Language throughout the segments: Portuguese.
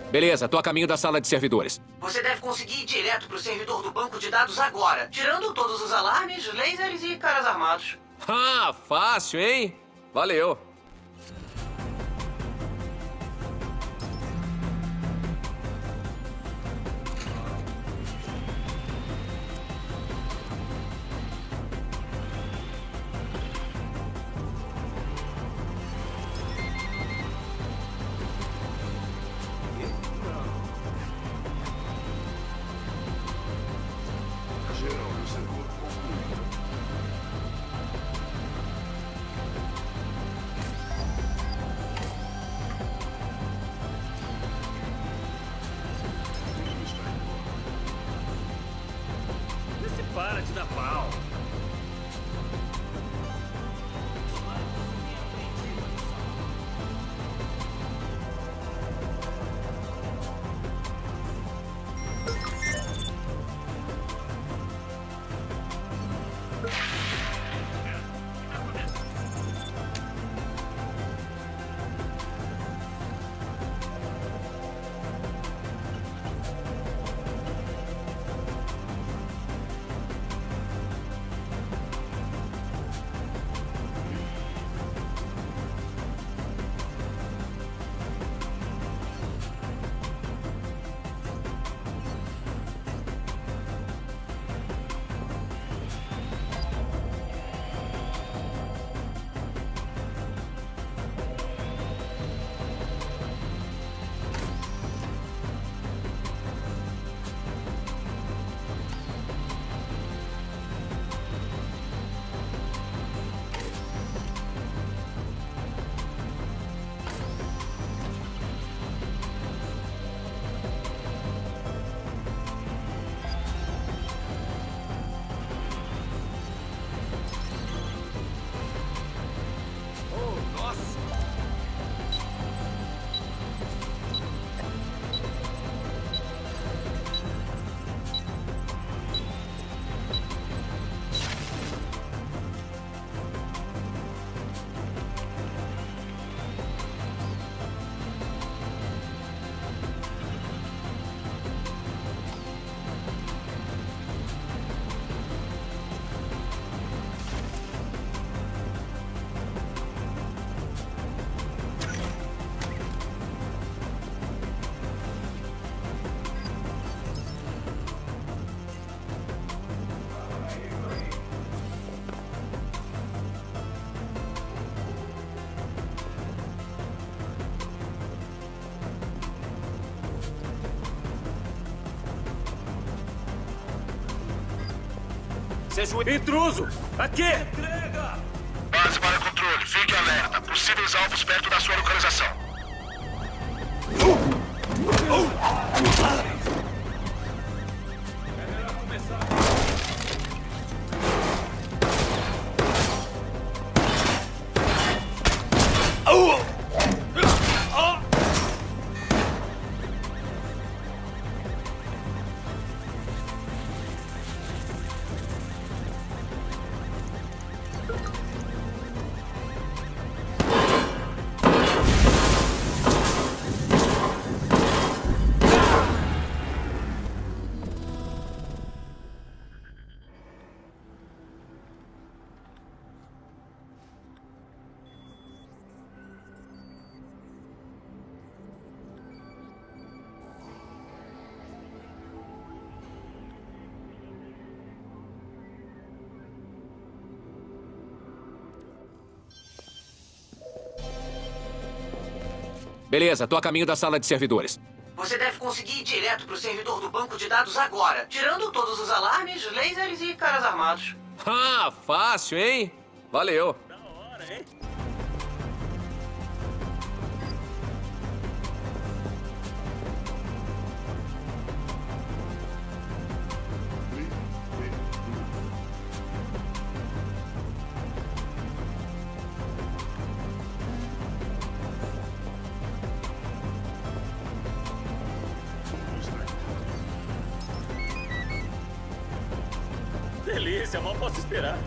Beleza, tô a caminho da sala de servidores. Você deve conseguir ir direto pro servidor do banco de dados agora, tirando todos os alarmes, lasers e caras armados. Ah, fácil, hein? Valeu. Para de dar pau. Seja o intruso! Aqui! Entrega! Base para controle, fique alerta. Possíveis alvos perto da sua localização. Beleza, tô a caminho da sala de servidores. Você deve conseguir ir direto pro servidor do banco de dados agora, tirando todos os alarmes, lasers e caras armados. Ah, fácil, hein? Valeu. Da hora, hein? Delícia, mal posso esperar.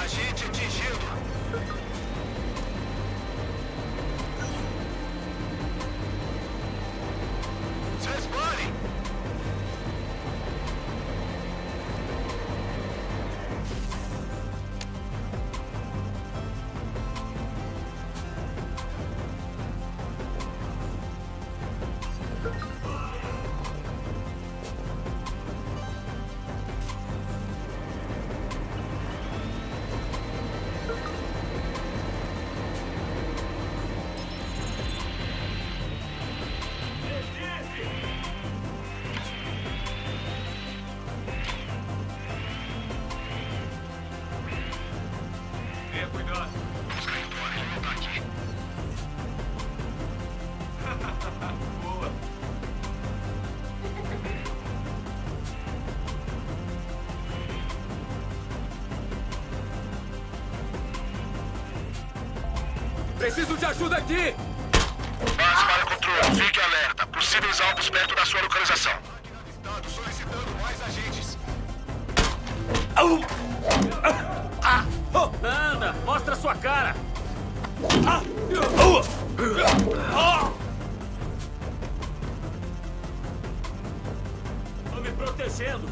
Agente atingido. Se responde. Tenha cuidado. Os traidores vão estar aqui. Boa. Preciso de ajuda aqui! Base para controle. Fique alerta. Possíveis alvos perto da sua localização. Estado solicitando mais agentes. Anda, mostra sua cara! Tô me protegendo!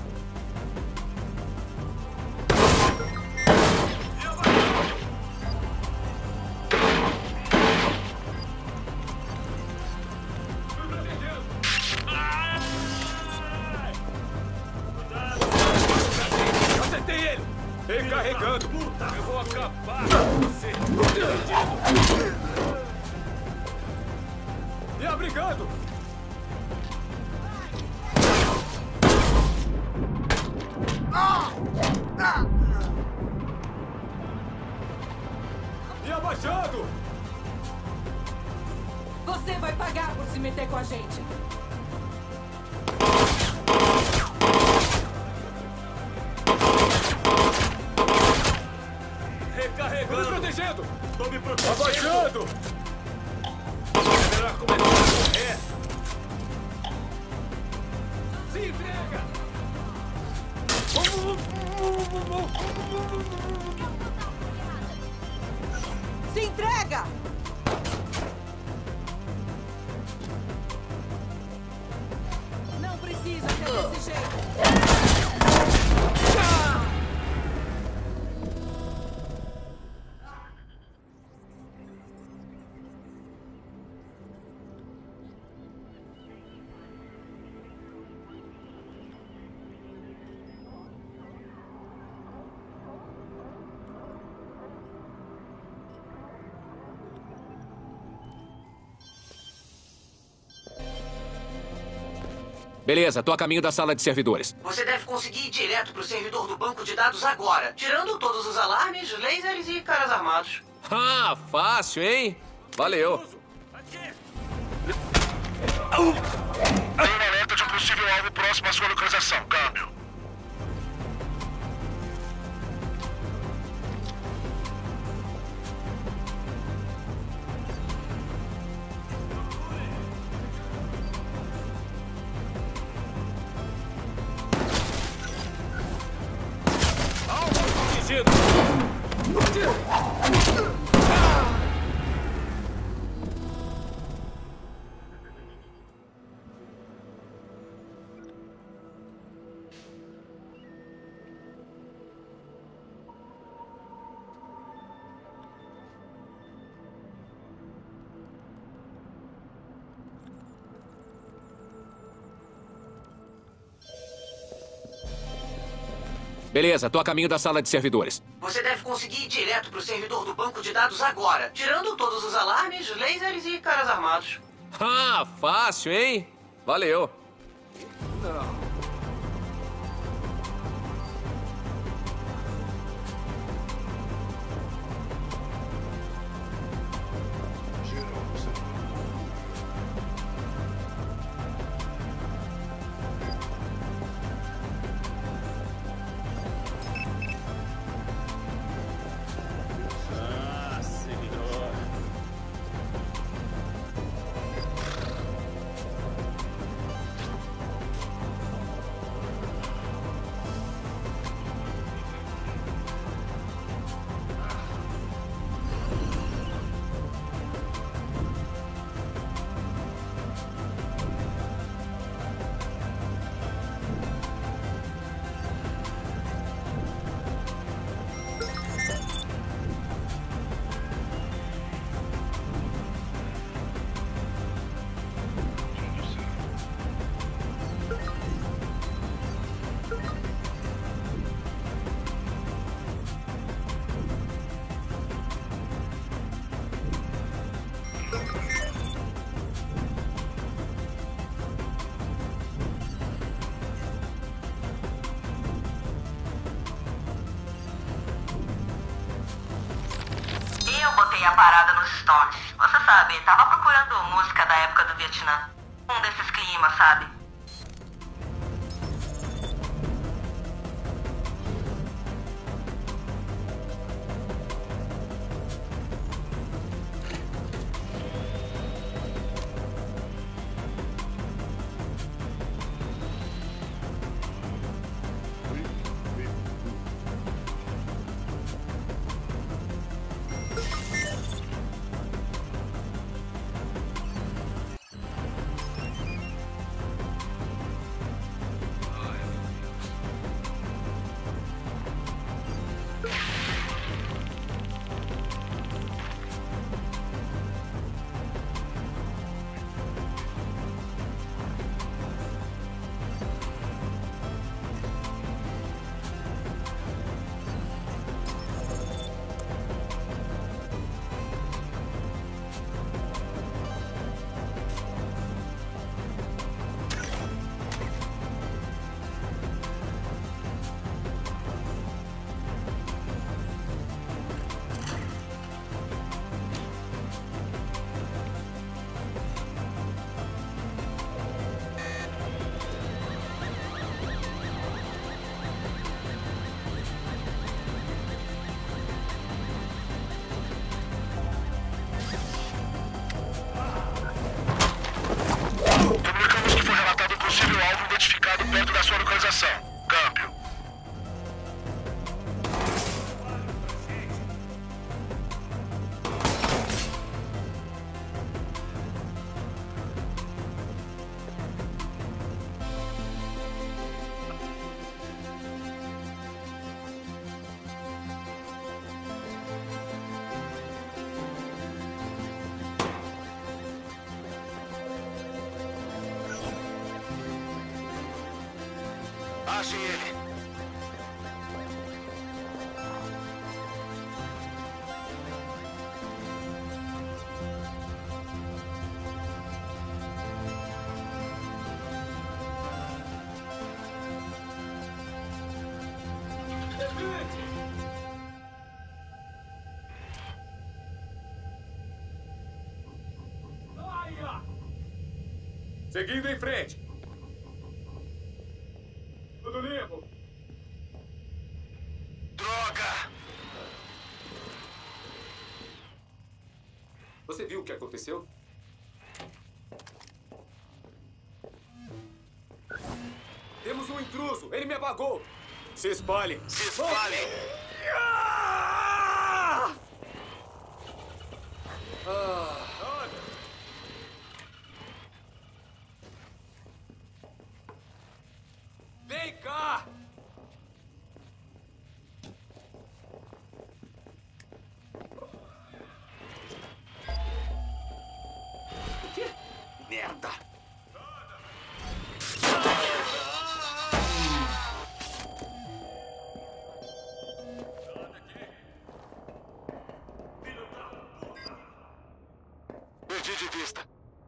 Acertei ele! Recarregando! Eu vou acabar com você! Me abrigando! Me abaixando! Você vai pagar por se meter com a gente. Tô me protegendo! Tô me protegendo! Abaixando! É melhor começar a correr! Se entrega! Se entrega! Não precisa ser desse jeito. Beleza, tô a caminho da sala de servidores. Você deve conseguir ir direto pro servidor do banco de dados agora, tirando todos os alarmes, lasers e caras armados. Ah, fácil, hein? Valeu. Aqui! Tem um alerta de um possível alvo próximo à sua localização. Câmbio. Atingido! Beleza, tô a caminho da sala de servidores. Você deve conseguir ir direto pro servidor do banco de dados agora, tirando todos os alarmes, lasers e caras armados. Ah, fácil, hein? Valeu. Ah, senhor! notei a parada nos Stones. Você sabe, tava procurando música da época do Vietnã. Um desses climas, sabe? Comunicamos que foi relatado um possível alvo identificado perto da sua localização. Câmbio. Achem ele. Seguindo em frente. Tudo limpo. Droga! Você viu o que aconteceu? Temos um intruso. Ele me apagou. Se espalhem. Se espalhem! Vem cá. Que merda! Perdi de vista.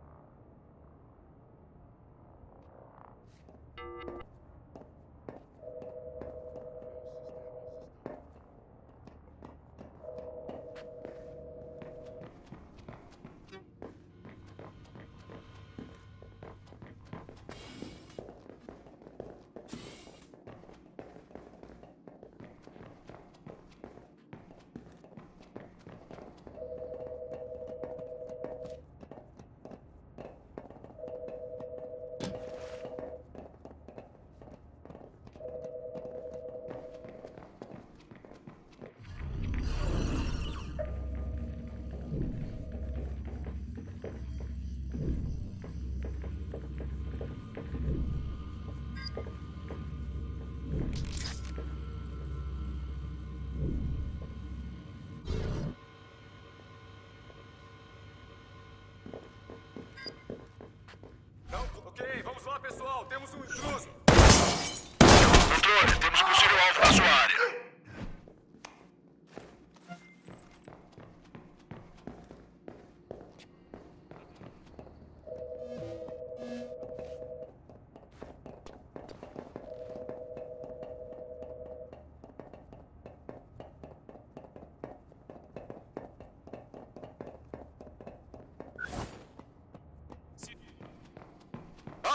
Não, ok, vamos lá, pessoal. Temos um intruso. Controle, temos possível alvo na sua área.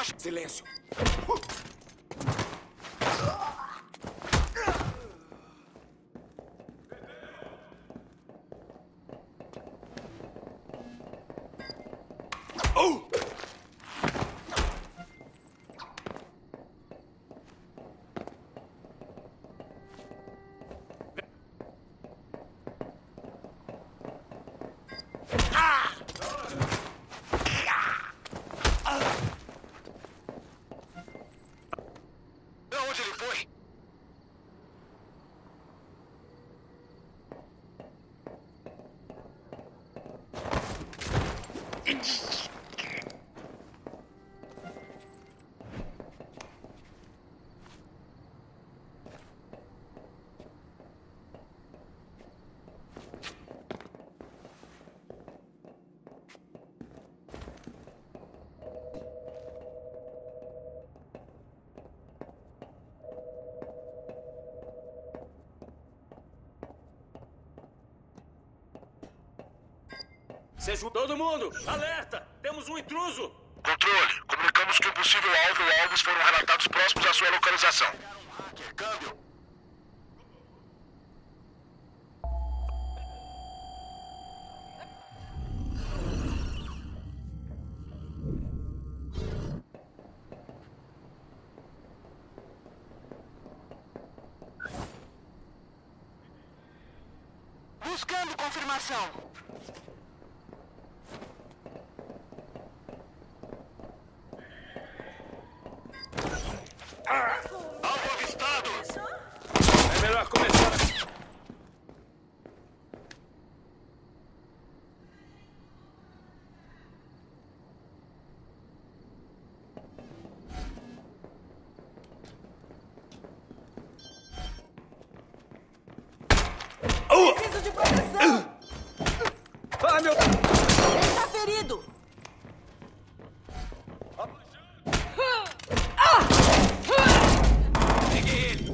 rocha. Silêncio. Onde ele foi? Todo mundo, alerta! Temos um intruso! Controle, comunicamos que um possível alvo ou alvos foram relatados próximos à sua localização. Câmbio. Buscando confirmação. Alvo avistado! É melhor começar. Preciso de proteção! Ai, meu... Ele tá ferido! Peguei ele.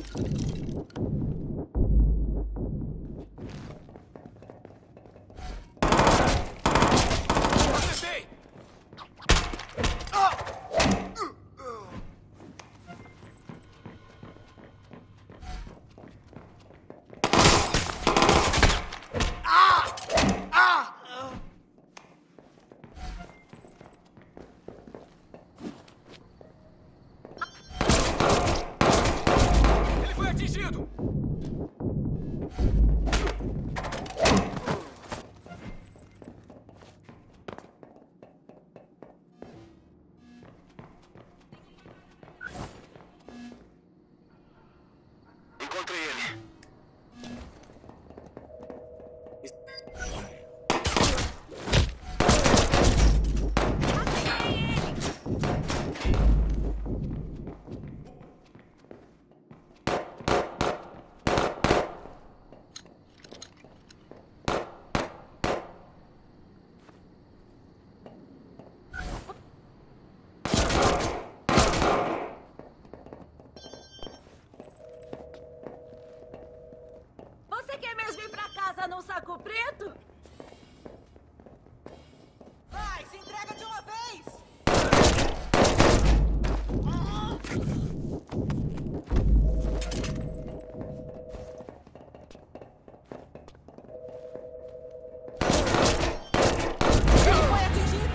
Acertei. Ele foi atingido. Encontrei ele. Você quer mesmo ir pra casa num saco preto? Vai, se entrega de uma vez! Ele foi atingido!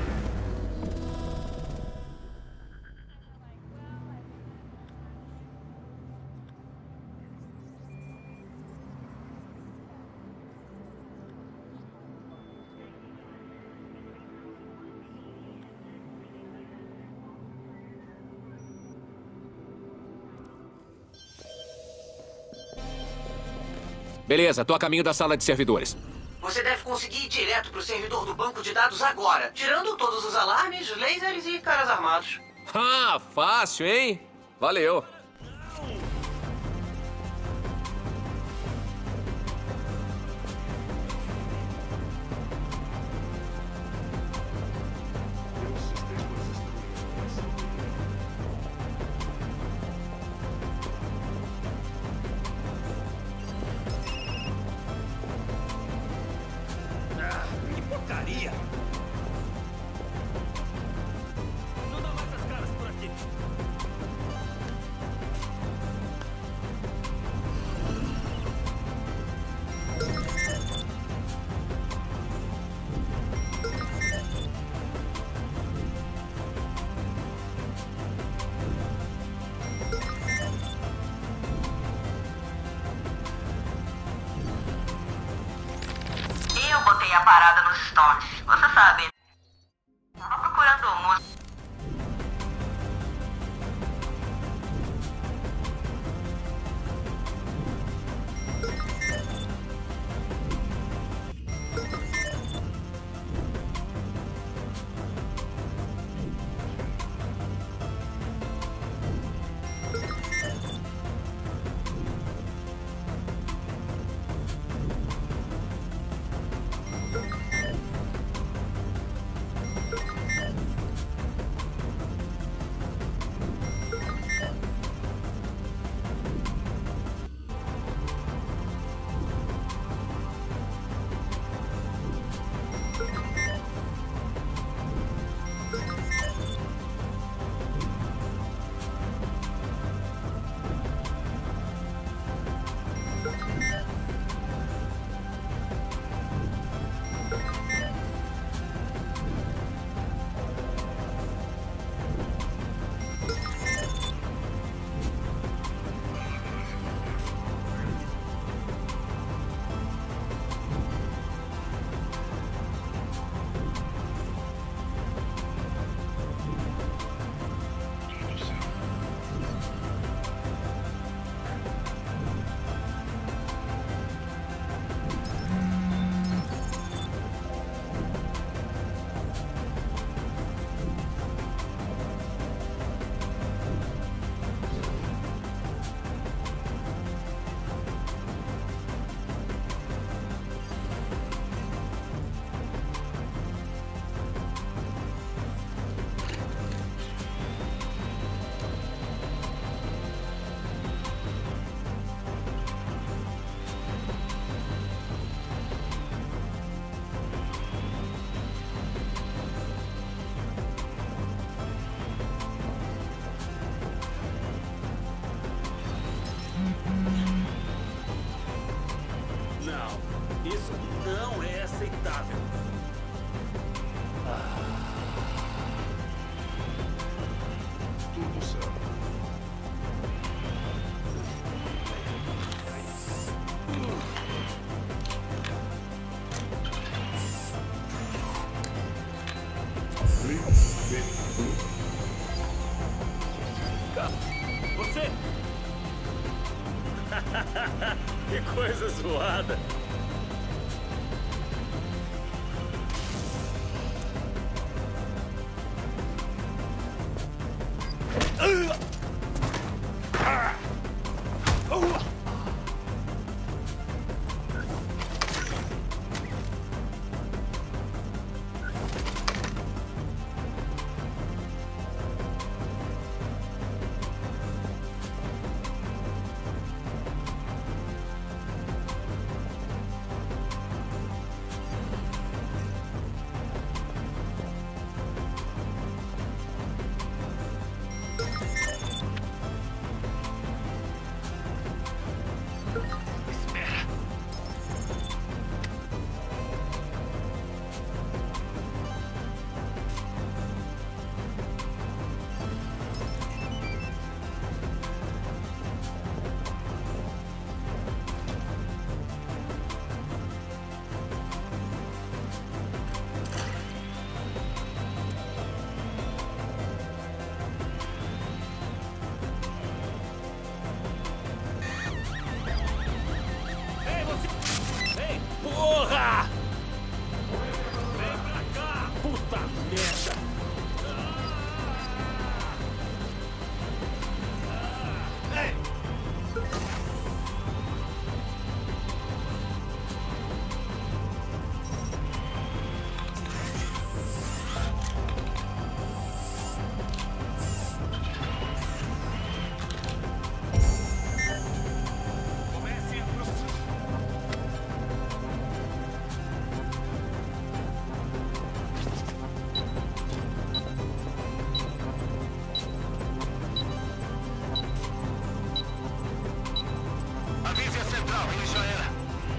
Beleza, tô a caminho da sala de servidores. Você deve conseguir ir direto pro servidor do banco de dados agora, tirando todos os alarmes, lasers e caras armados. Ah, fácil, hein? Valeu. Que porcaria! Não dá mais essas caras. notei a parada nos Stones. Você sabe, tava procurando música. Não, isso não é aceitável. Tudo certo. Você? Que coisa zoada. Porra! Vem pra cá! Puta merda! Ei! Avise a central, ele já era.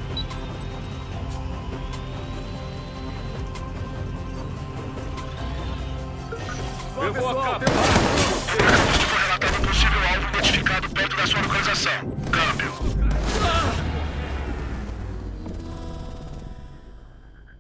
Eu vou acabar! Combustível relatando possível alvo identificado perto da sua localização. Câmbio.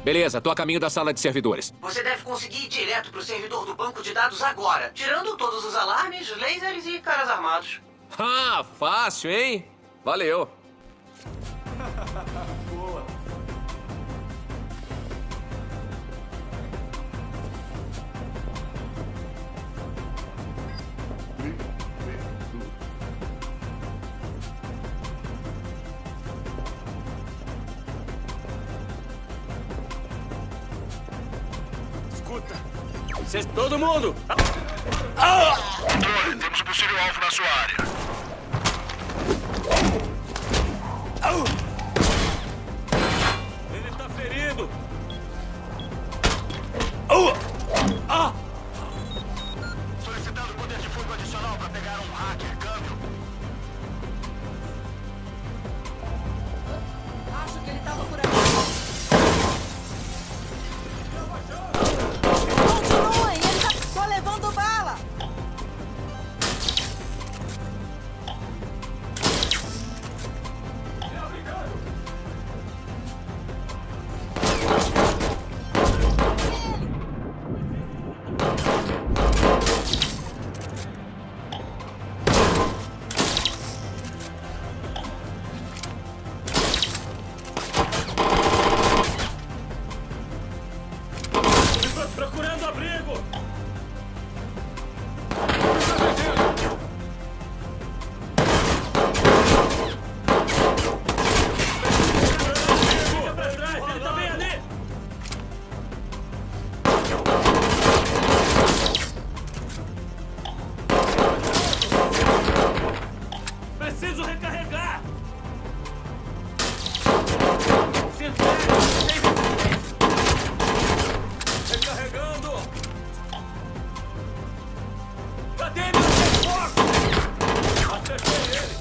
Beleza, tô a caminho da sala de servidores. Você deve conseguir ir direto pro servidor do banco de dados agora, tirando todos os alarmes, lasers e caras armados. Ah, fácil, hein? Valeu. Escuta. Todo mundo! Controle, temos um possível alvo na sua área. Ele tá ferido! Solicitando poder de fogo adicional para pegar um hacker, câmbio. Acho que ele tava por aqui. Continuem, ele tá... Tô levando bala. Procurando abrigo! Fica pra trás, ele tá bem ali! Preciso recarregar! Se entrega! Sem resistência! Recarregando! Cadê meu reforço? Acertei ele!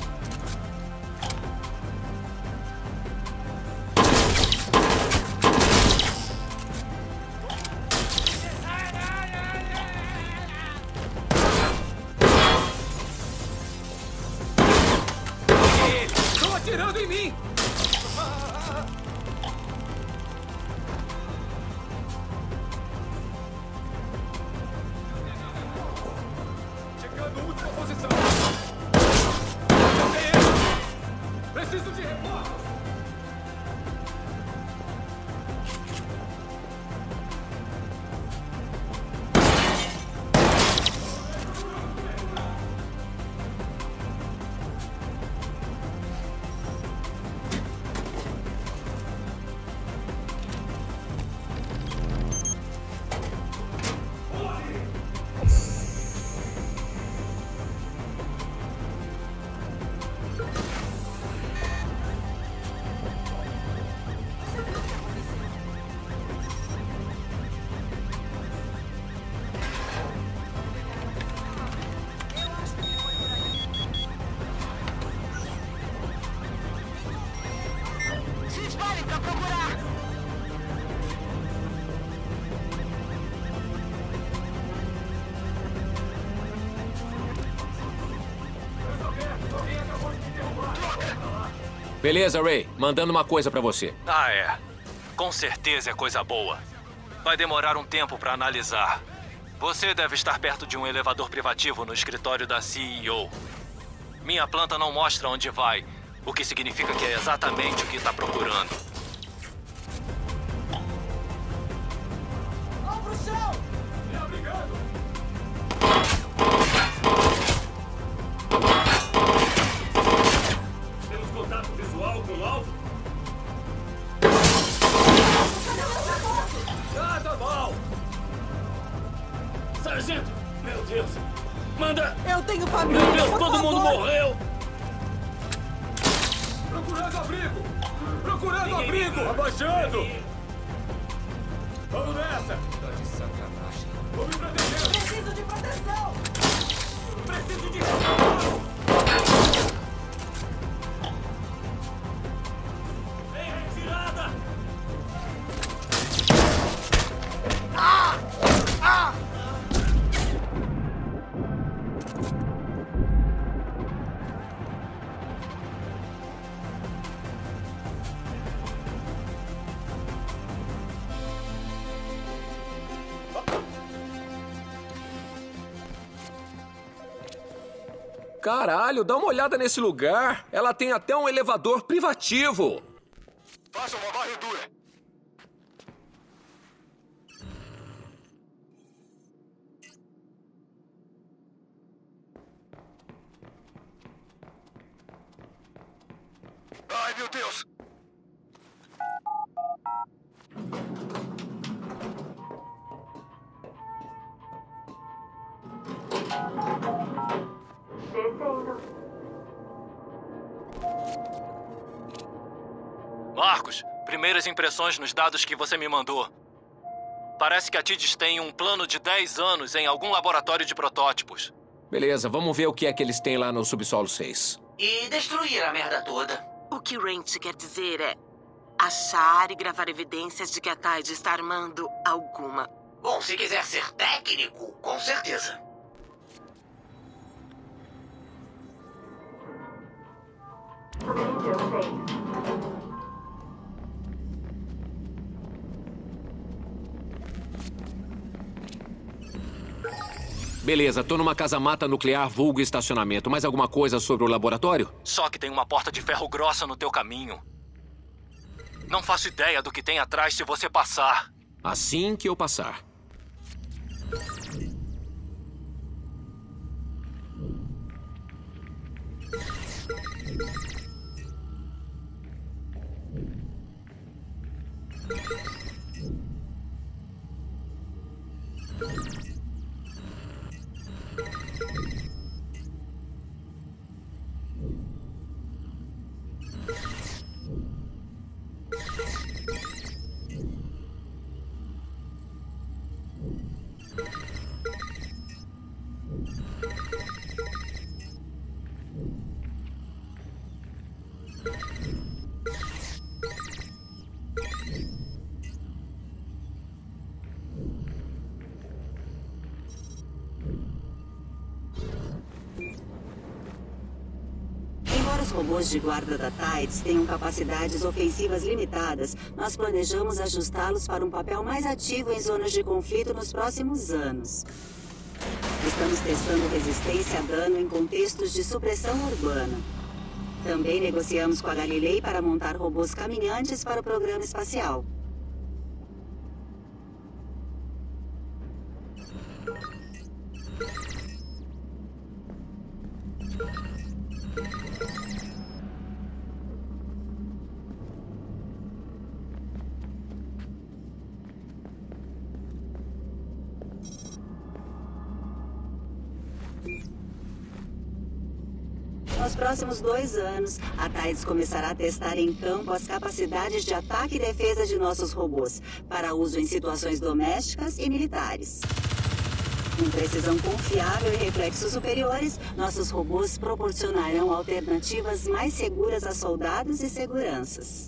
Estão atirando em mim! Chegando à última posição! Cadê ele? Preciso de reforços! Se espalhem pra procurar! Beleza, Ray. Mandando uma coisa pra você. Ah, é. Com certeza é coisa boa. Vai demorar um tempo para analisar. Você deve estar perto de um elevador privativo no escritório da CEO. Minha planta não mostra onde vai, o que significa que é exatamente o que está procurando. Vão pro chão. Temos contato visual com o alvo? Nada mal! Sargento! Meu Deus! Manda! Eu tenho família, Meu Deus, por todo mundo favor. morreu! Procurando abrigo! Procurando Ninguém abrigo! me- Abaixando! Vamos nessa! Tá de sacanagem. Vou me proteger! Preciso de proteção. Preciso de... Vem, retirada! Caralho, dá uma olhada nesse lugar. Ela tem até um elevador privativo. Faça uma varredura. Ai, meu Deus! Marcos, primeiras impressões nos dados que você me mandou. Parece que a TIDES tem um plano de 10 anos em algum laboratório de protótipos. Beleza, vamos ver o que é que eles têm lá no subsolo 6. E destruir a merda toda. O que Ranch quer dizer é achar e gravar evidências de que a Tide está armando alguma. Bom, se quiser ser técnico, com certeza. Beleza, tô numa casa-mata nuclear vulgo estacionamento. Mais alguma coisa sobre o laboratório? Só que tem uma porta de ferro grossa no teu caminho. Não faço ideia do que tem atrás se você passar. Assim que eu passar. Embora os robôs de guarda da TIDES tenham capacidades ofensivas limitadas, nós planejamos ajustá-los para um papel mais ativo em zonas de conflito nos próximos anos. Estamos testando resistência a dano em contextos de supressão urbana. Também negociamos com a Galilei para montar robôs caminhantes para o programa espacial. Nos próximos 2 anos, a TIDES começará a testar em campo as capacidades de ataque e defesa de nossos robôs, para uso em situações domésticas e militares. Com precisão confiável e reflexos superiores, nossos robôs proporcionarão alternativas mais seguras a soldados e seguranças.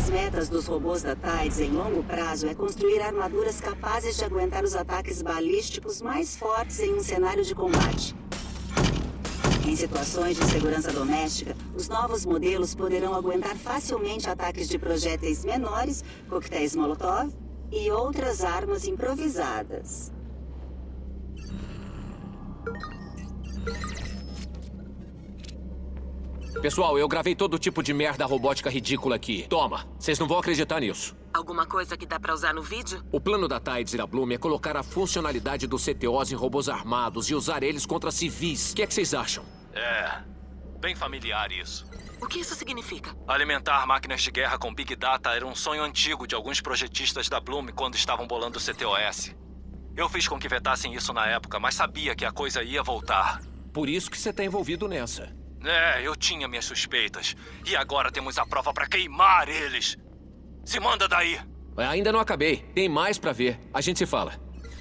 das metas dos robôs da Tides em longo prazo é construir armaduras capazes de aguentar os ataques balísticos mais fortes em um cenário de combate. Em situações de segurança doméstica, os novos modelos poderão aguentar facilmente ataques de projéteis menores, coquetéis Molotov e outras armas improvisadas. Pessoal, eu gravei todo tipo de merda robótica ridícula aqui. Toma, vocês não vão acreditar nisso. Alguma coisa que dá pra usar no vídeo? O plano da Tides e da Bloom é colocar a funcionalidade dos CTOs em robôs armados e usar eles contra civis. O que é que vocês acham? É, bem familiar isso. O que isso significa? Alimentar máquinas de guerra com Big Data era um sonho antigo de alguns projetistas da Bloom quando estavam bolando o CTOS. Eu fiz com que vetassem isso na época, mas sabia que a coisa ia voltar. Por isso que você tá envolvido nessa. É, eu tinha minhas suspeitas. E agora temos a prova pra queimar eles. Se manda daí. Ainda não acabei. Tem mais pra ver. A gente se fala.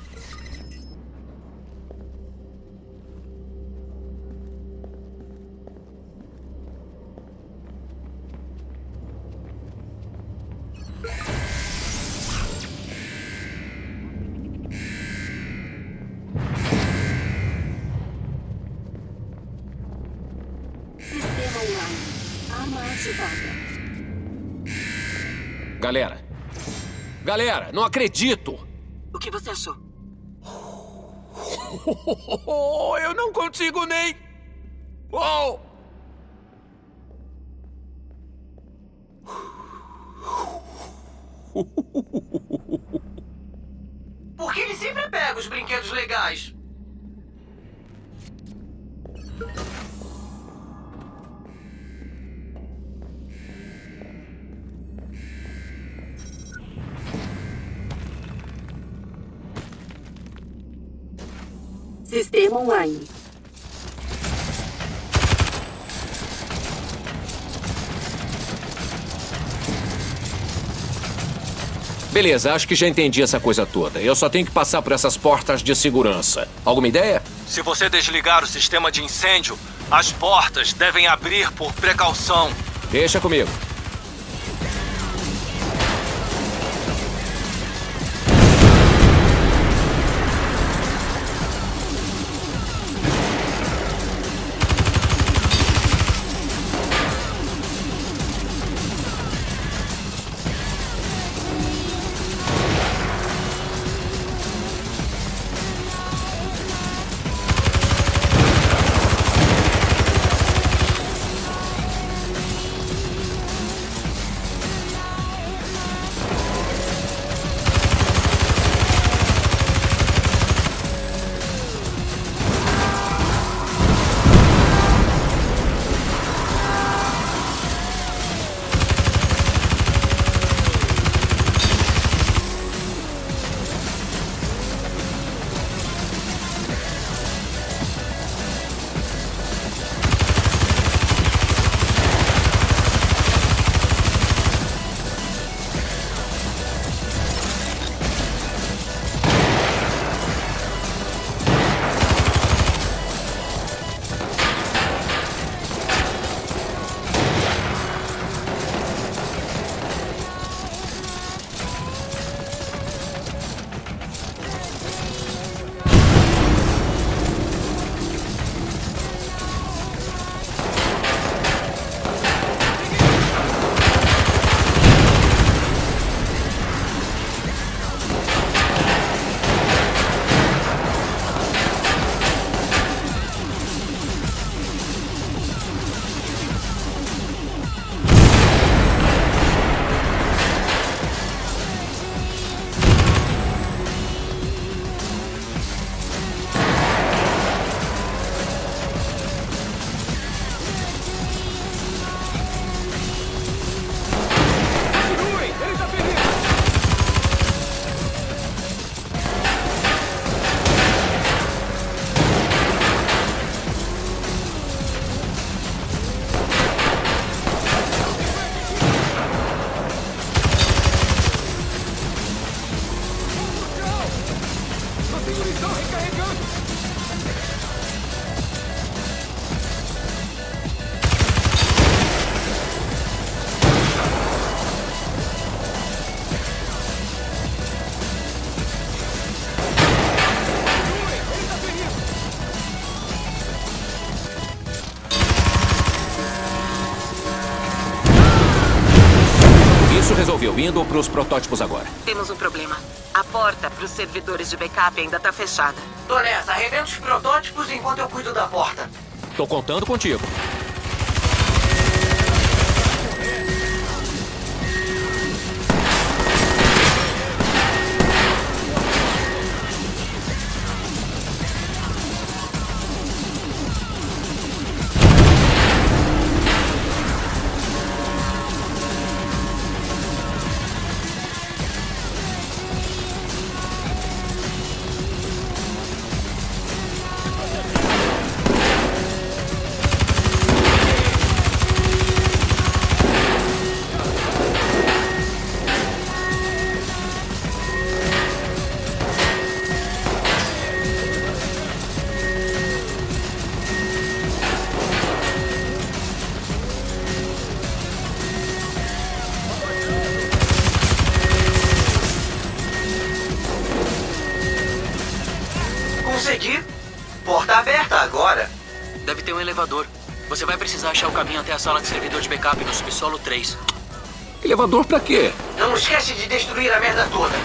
Sistema online. Arma ativada. Galera, não acredito! O que você achou? Eu não consigo nem... Oh! Por que ele sempre pega os brinquedos legais? Sistema online. Beleza, acho que já entendi essa coisa toda. Eu só tenho que passar por essas portas de segurança. Alguma ideia? Se você desligar o sistema de incêndio, as portas devem abrir por precaução. Deixa comigo. eu, indo pros protótipos agora. Temos um problema. A porta pros servidores de backup ainda tá fechada. Tô nessa, arrebenta os protótipos enquanto eu cuido da porta. Tô contando contigo. Consegui. Porta aberta agora. Deve ter um elevador. Você vai precisar achar o caminho até a sala de servidor de backup no subsolo 3. Elevador pra quê? Não esquece de destruir a merda toda.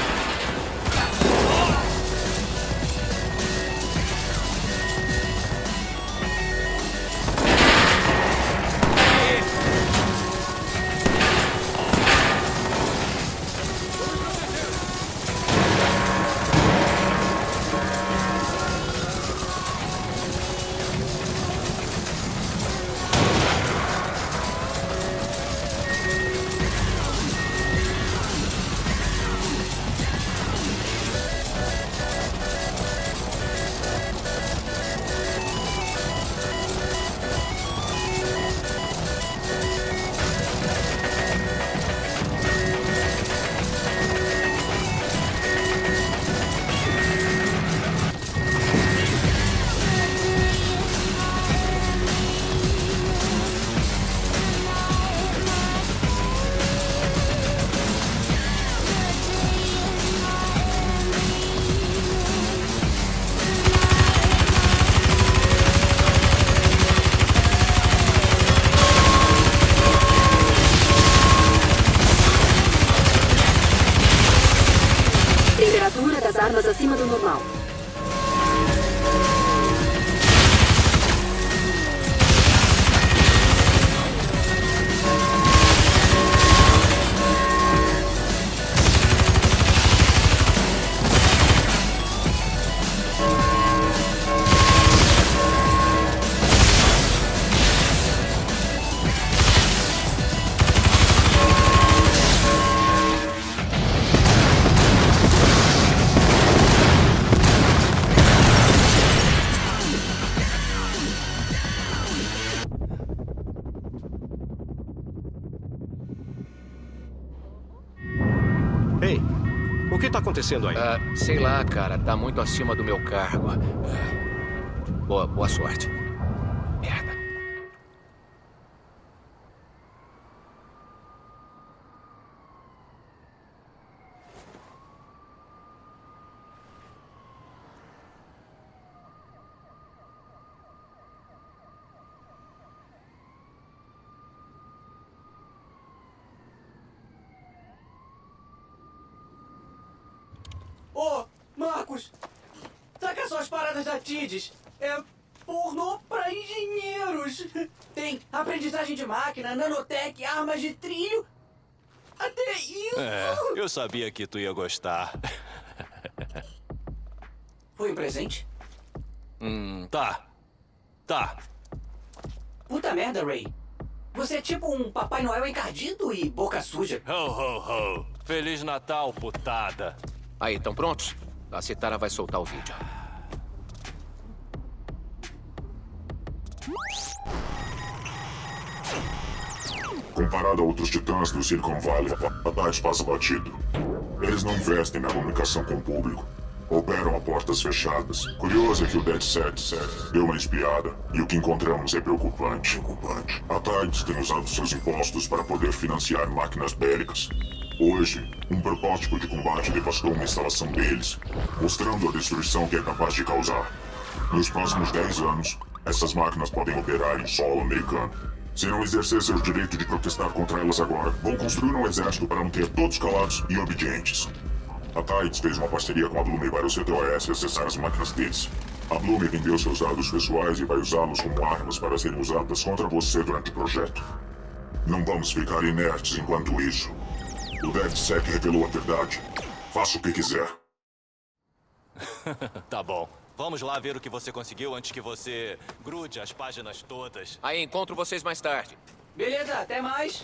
Temperatura das armas acima do normal. Ei, o que tá acontecendo aí? Sei lá, cara. Tá muito acima do meu cargo. Boa sorte. Merda. Ô, Marcos! Saca só as paradas da TIDES. É pornô pra engenheiros. Tem aprendizagem de máquina, nanotech, armas de trilho. Até isso! Eu sabia que tu ia gostar. Foi um presente? Tá. Puta merda, Ray. Você é tipo um Papai Noel encardido e boca suja. Ho, ho, ho. Feliz Natal, putada. Aí, estão prontos? A Citara vai soltar o vídeo. Comparado a outros titãs do Silicon Valley, a TIDES passa batido. Eles não investem na comunicação com o público. Operam a portas fechadas. Curioso é que o Dead Set deu uma espiada e o que encontramos é preocupante. A TIDES tem usado seus impostos para poder financiar máquinas bélicas. Hoje, um protótipo de combate devastou uma instalação deles, mostrando a destruição que é capaz de causar. Nos próximos 10 anos, essas máquinas podem operar em solo americano. Se não exercer seu direito de protestar contra elas agora, vão construir um exército para manter todos calados e obedientes. A Tides fez uma parceria com a Blume para o CTOS acessar as máquinas deles. A Blume vendeu seus dados pessoais e vai usá-los como armas para serem usadas contra você durante o projeto. Não vamos ficar inertes enquanto isso. O DedSec revelou a verdade. Faça o que quiser. Tá bom. Vamos lá ver o que você conseguiu antes que você grude as páginas todas. Aí, encontro vocês mais tarde. Beleza, até mais.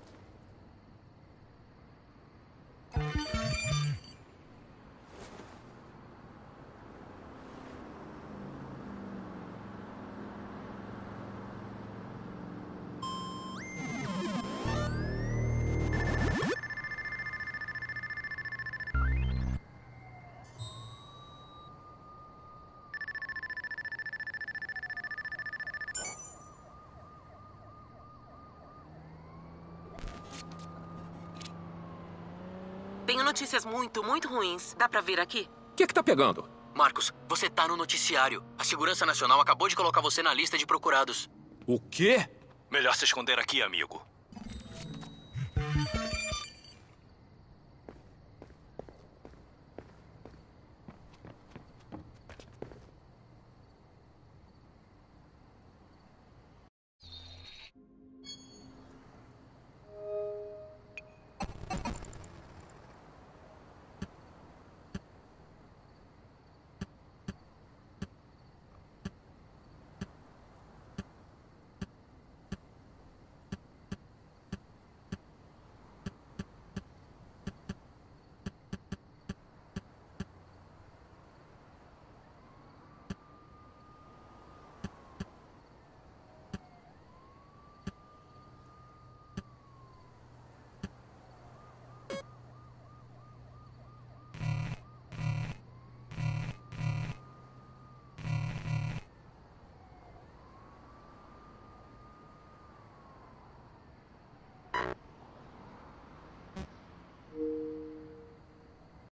Tenho notícias muito ruins. Dá pra vir aqui? O que tá pegando? Marcos, você tá no noticiário. A Segurança Nacional acabou de colocar você na lista de procurados. O quê? Melhor se esconder aqui, amigo.